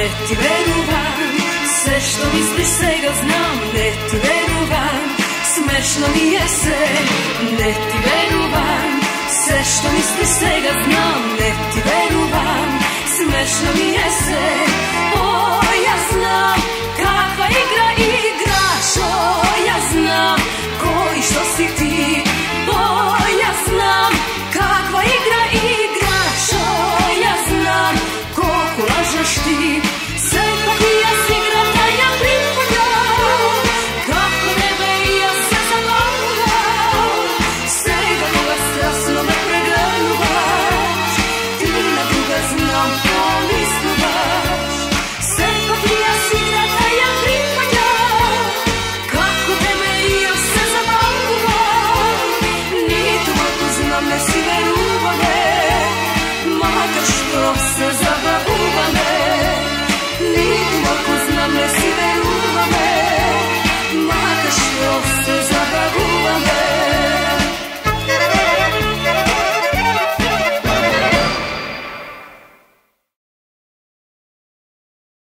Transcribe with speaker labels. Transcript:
Speaker 1: ne ti veruvam, sve što misliš svega znam, ne ti veruvam, smešno mi je sve, ne ti veruvam, sve što misliš svega znam, ne ti veruvam, smešno mi je sve. O, ja znam kakva igra igraš, o, ja znam ko i što si ti, o, ja znam kakva igra igraš, o, ja znam koliko lažeš ti,